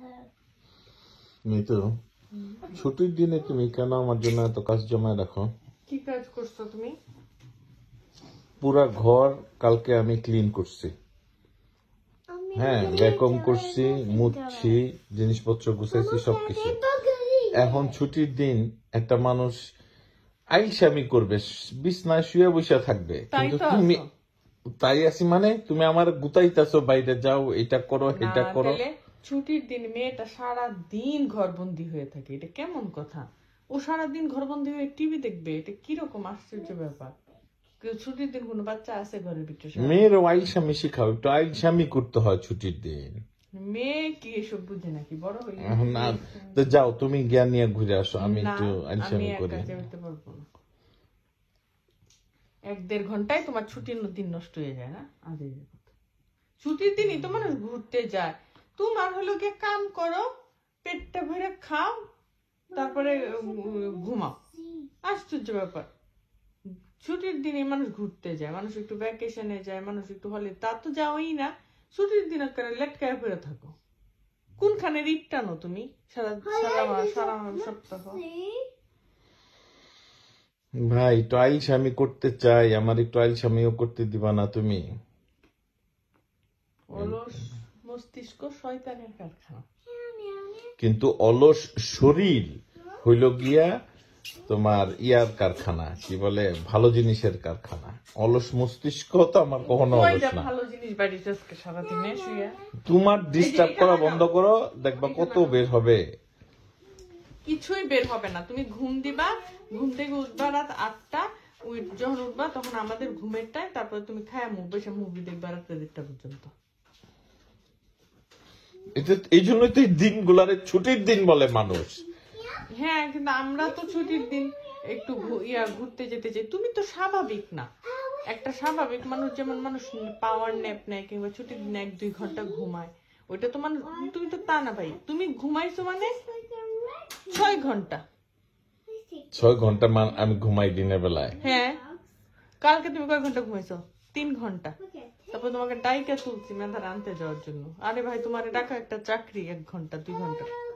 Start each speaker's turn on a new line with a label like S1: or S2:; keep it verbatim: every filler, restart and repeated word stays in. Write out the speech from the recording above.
S1: মিতু, ছুটির দিনে তুমি কেন আমার জন্য এত কাজ জমায় রাখো?
S2: কি কাজ করছো তুমি?
S1: পুরা ঘর কালকে আমি ক্লিন করছি, হ্যাঁ, ভ্যাকুয়াম করছি, মুছছি, জিনিসপত্র গুছাইছি, সবকিছু। এখন ছুটির দিন একটা মানুষ আইসামি করবে, বিছনায় শুয়ে বসে থাকবে, কিন্তু তুমি তাই আছি মানে তুমি আমার গুতাইতেছো, বাইরে যাও, এটা করো, এটা করো।
S2: ছুটির দিন মেয়েটা সারা দিন ঘরবন্দি হয়ে থাকে, এটা কেমন কথা? ও সারাদিন ঘরবন্দি হয়ে টিভি দেখবে, এটা কিরকম আশ্চর্য ব্যাপার। ছুটির দিন কোন বাচ্চা আছে ঘরের ভিতরে?
S1: মেয়ের আইসামি শিখাও, একটু আইসামি করতে হয় ছুটির দিন।
S2: মেয়ে কি এসব বুঝে নাকি? বড় হইলে
S1: না তো যাও, তুমি জ্ঞান নিয়ে ঘুরে আসো, আমি একটু আইসামি করি।
S2: এক দেড় ঘন্টায় তোমার ছুটির দিন নষ্ট হয়ে যায় না? আজ ছুটির দিনই তো মানুষ ঘুরতে যায়। তোমার হলো গিয়ে কাম করো, পেটটা ভরে খাও, তারপরে ঘুমাও। আশ্চর্য ব্যাপার। ছুটির দিনে মানুষ ঘুরতে যায়, মানুষ একটু ভ্যাকেশনে যায়, মানুষ একটু হলে, তা তো যাওই না। ছুটির দিন লেটকায় ফিরে থাকো। কোনখানে রিট টানো তুমি সারা সারা সপ্তাহ?
S1: ভাই টাইলস আমি করতে চাই, আমার একটু টাইলস আমিও করতে দিবা না তুমি?
S2: অলস মস্তিষ্ক শয়তানের কারখানা।
S1: কিন্তু অলস শরীর হইল গিয়া তোমার ইয়ার কারখানা, কি বলে, ভালো জিনিসের কারখানা। অলস মস্তিষ্ক তো আমার কখনো অলস না।
S2: ভালো জিনিস বাড়িতে সারাদিনে শুয়ে
S1: তোমার ডিস্টার্ব করা বন্ধ করো, দেখবা কত বের হবে।
S2: কিছুই বের হবে না। তুমি ঘুম দিবা, ঘুম থেকে উঠবা রাত আটটা, যখন উঠবা তখন আমাদের ঘুমের টাইম, তারপরে তুমি খায়া মুখ বসে মুভি দেখবা রাত দেড়টা পর্যন্ত।
S1: এই জন্যই তো এই দিনগুলারে ছুটির দিন বলে মানুষ।
S2: হ্যাঁ, কিন্তু আমরা তো ছুটির দিন একটু ইয়া ঘুরতে যেতে চাই। তুমি তো স্বাভাবিক না। একটা স্বাভাবিক মানুষ যেমন মানুষ পাওয়ার ন্যাপ নেয় কিংবা ছুটির দিনে এক দুই ঘন্টা ঘুমায়, ওইটা তো মানুষ, তুমি তো তা না ভাই। তুমি ঘুমাইছো মানে ছয় ঘন্টা।
S1: ছয় ঘন্টা আমি ঘুমাই দিনের বেলায়?
S2: হ্যাঁ। কালকে তুমি কয় ঘন্টা ঘুমাইছো? তিন ঘন্টা। তারপর তোমাকে ডাইকা তুলছি মেধার আনতে যাওয়ার জন্য। আরে ভাই, তোমার ডাকা একটা চাকরি, এক ঘন্টা দুই ঘন্টা।